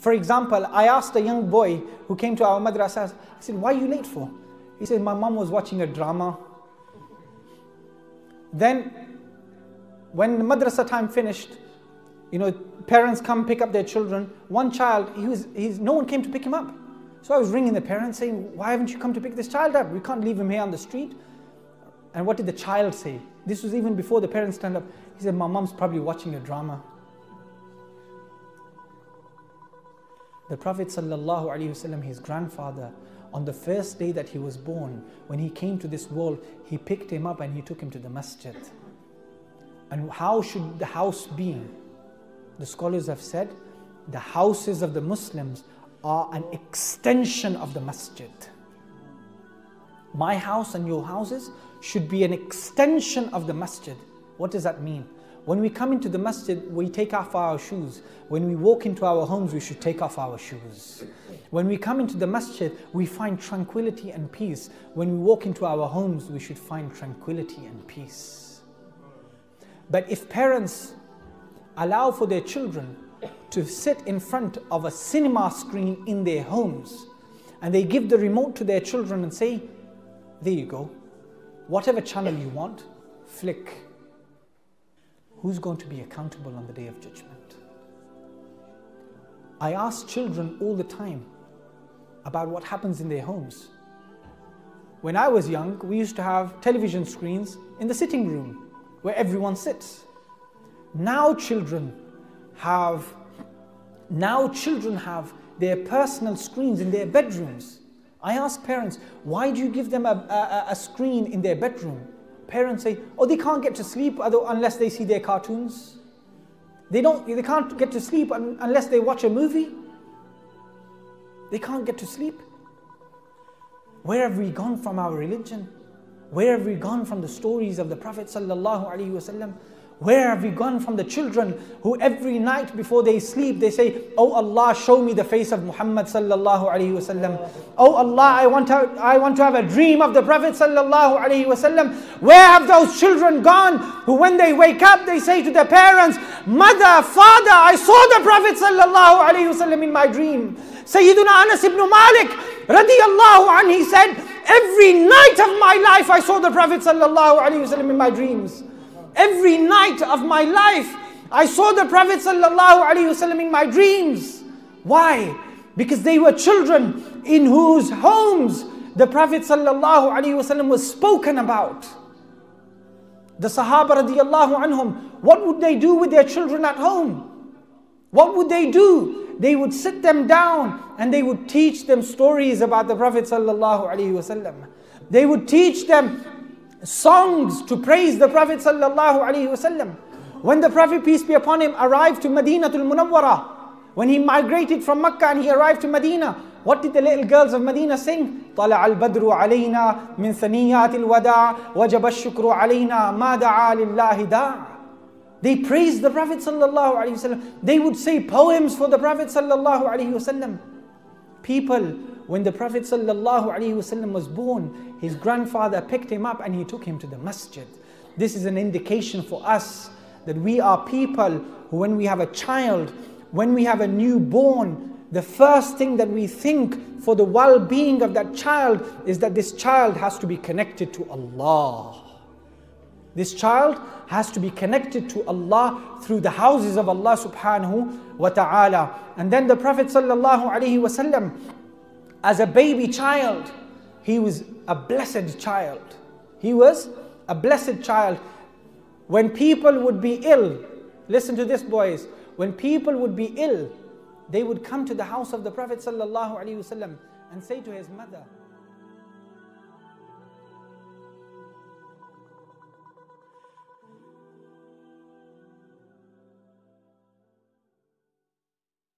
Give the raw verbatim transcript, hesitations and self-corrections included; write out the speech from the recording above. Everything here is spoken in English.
For example, I asked a young boy who came to our madrasah, I said, why are you late for? He said, my mom was watching a drama. Then, when the madrasah time finished, you know, parents come pick up their children. One child, he was, he's, no one came to pick him up. So I was ringing the parents saying, why haven't you come to pick this child up? We can't leave him here on the street. And what did the child say? This was even before the parents turned up. He said, my mom's probably watching a drama. The Prophet sallallahu alaihi wasallam, his grandfather, on the first day that he was born, when he came to this world, he picked him up and he took him to the masjid. And how should the house be? The scholars have said, the houses of the Muslims are an extension of the masjid. My house and your houses should be an extension of the masjid. What does that mean? When we come into the masjid, we take off our shoes. When we walk into our homes, we should take off our shoes. When we come into the masjid, we find tranquility and peace. When we walk into our homes, we should find tranquility and peace. But if parents allow for their children to sit in front of a cinema screen in their homes, and they give the remote to their children and say, there you go, whatever channel you want, flick. Who's going to be accountable on the Day of Judgment? I ask children all the time about what happens in their homes. When I was young, we used to have television screens in the sitting room where everyone sits. Now children have, now children have their personal screens in their bedrooms. I ask parents, why do you give them a, a, a screen in their bedroom? Parents say, oh, they can't get to sleep unless they see their cartoons. They don't, they can't get to sleep unless they watch a movie. They can't get to sleep. Where have we gone from our religion? Where have we gone from the stories of the Prophet sallallahu alaihi wasallam? Where have we gone from the children who every night before they sleep, they say, oh Allah, show me the face of Muhammad sallallahu alaihi wasallam. Oh Allah, I want to, I want to have a dream of the Prophet sallallahu alaihi wasallam. Where have those children gone who when they wake up, they say to their parents, mother, father, I saw the Prophet sallallahu alaihi wasallam in my dream. Sayyiduna Anas ibn Malik radiyallahu anhu, he said, every night of my life I saw the Prophet sallallahu alaihi wasallam in my dreams. Every night of my life, I saw the Prophet sallallahu alaihi wasallam in my dreams. Why? Because they were children in whose homes the Prophet sallallahu alaihi wasallam was spoken about. The Sahaba radiyallahu anhum, what would they do with their children at home? What would they do? They would sit them down and they would teach them stories about the Prophet sallallahu alaihi wasallam. They would teach them songs to praise the Prophet sallallahu alaihi wasallam. When the Prophet, peace be upon him, arrived to Madinatul Munawwara, when he migrated from Makkah and he arrived to Medina, what did the little girls of Medina sing? طلع البدر علينا من ثنيات الوداع وجب الشكر علينا ما دعا لله داع. They praised the Prophet sallallahu alaihi wasallam. They would say poems for the Prophet sallallahu alaihi wasallam. People, when the Prophet sallallahu alaihi wasallam was born, his grandfather picked him up and he took him to the masjid. This is an indication for us that we are people who, when we have a child, when we have a newborn, the first thing that we think for the well-being of that child is that this child has to be connected to Allah. This child has to be connected to Allah through the houses of Allah subhanahu wa ta'ala. And then the Prophet sallallahu alaihi wasallam, as a baby child, he was a blessed child. He was a blessed child. When people would be ill, listen to this boys, when people would be ill, they would come to the house of the Prophet sallallahu alaihi wasallam and say to his mother,